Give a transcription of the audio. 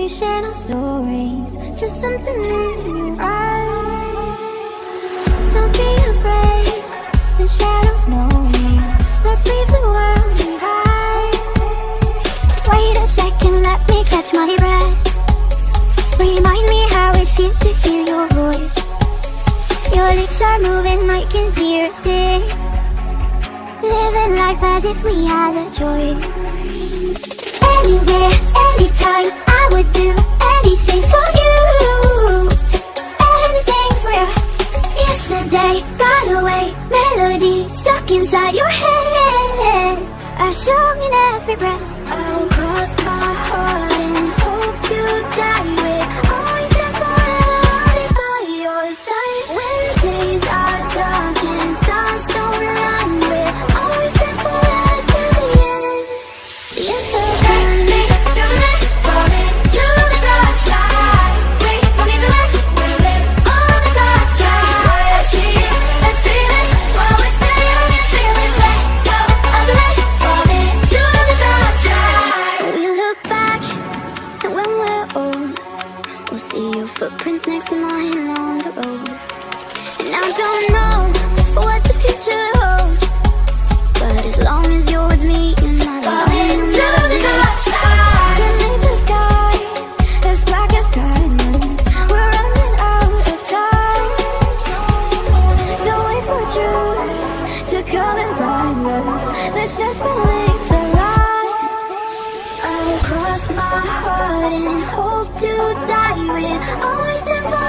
We share no stories, just something in your eyes. Don't be afraid, the shadows know me. Let's leave the world behind. Wait a second, let me catch my breath. Remind me how it feels to hear your voice. Your lips are moving, I can hear it. Living life as if we had a choice. Anywhere, anytime, I would do anything for you. Anything for you. Yesterday got away, melody stuck inside your head. A song in every breath. I'll cross my heart and hope to die with. Always and forever, I'll be by your side. When days are dark and stars don't run, we're always and forever till the end. The end of take me through the next, falling to the dark side. We won't need the lights, we'll live on the dark side. I see it, let's feel it, while we're still young and feelings. Let go of the light, falling to the dark side. We look back, and when we're old, we'll see your footprints next to mine along the road. And I don't know what the future holds, but as long as you're with me, you're not alone. To the dark side. Beneath the sky, as black as diamonds, we're running out of time. Don't wait for truth to come and blind us. Let's just believe the lies. I'll cross my heart and hope to die with. Always and forever.